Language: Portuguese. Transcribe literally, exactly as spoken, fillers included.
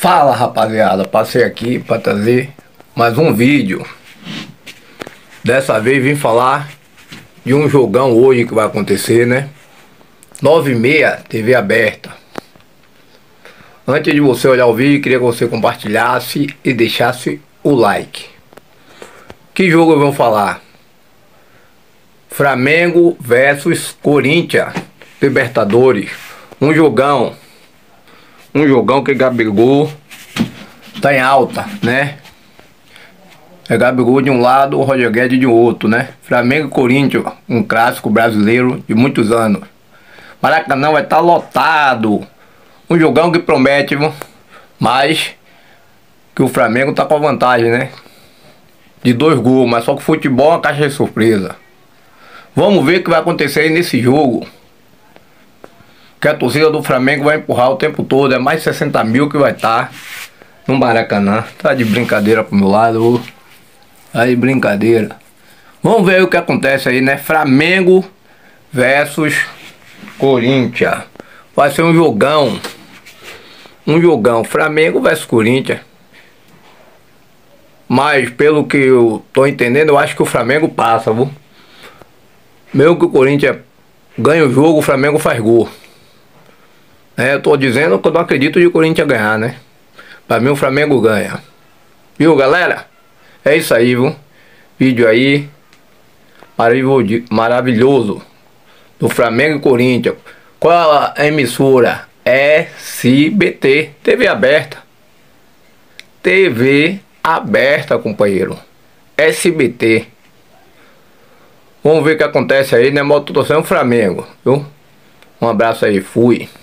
Fala, rapaziada, passei aqui para trazer mais um vídeo. Dessa vez vim falar de um jogão hoje que vai acontecer, né? nove e meia, T V aberta. Antes de você olhar o vídeo, queria que você compartilhasse e deixasse o like. Que jogo eu vou falar? Flamengo versus Corinthians, Libertadores. Um jogão. Um jogão que Gabigol tá em alta, né? É Gabigol de um lado, o Roger Guedes de outro, né? Flamengo e Corinthians, um clássico brasileiro de muitos anos. Maracanã vai estar lotado. Um jogão que promete, viu? Mas que o Flamengo tá com a vantagem, né? De dois gols, mas só que o futebol é uma caixa de surpresa. Vamos ver o que vai acontecer aí nesse jogo. Que a torcida do Flamengo vai empurrar o tempo todo. É mais de sessenta mil que vai estar no Maracanã. Tá de brincadeira pro meu lado. Aí, brincadeira. Vamos ver o que acontece aí, né? Flamengo versus Corinthians. Vai ser um jogão. Um jogão. Flamengo versus Corinthians. Mas pelo que eu tô entendendo, eu acho que o Flamengo passa, viu? Mesmo que o Corinthians ganhe o jogo, o Flamengo faz gol. É, eu tô dizendo que eu não acredito de o Corinthians ganhar, né? Pra mim o Flamengo ganha. Viu, galera? É isso aí, viu? Vídeo aí maravilhoso do Flamengo e Corinthians. Qual a emissora? S B T. T V aberta. T V aberta, companheiro. S B T. Vamos ver o que acontece aí, né? Moto torcendo o Flamengo, viu? Um abraço aí, fui.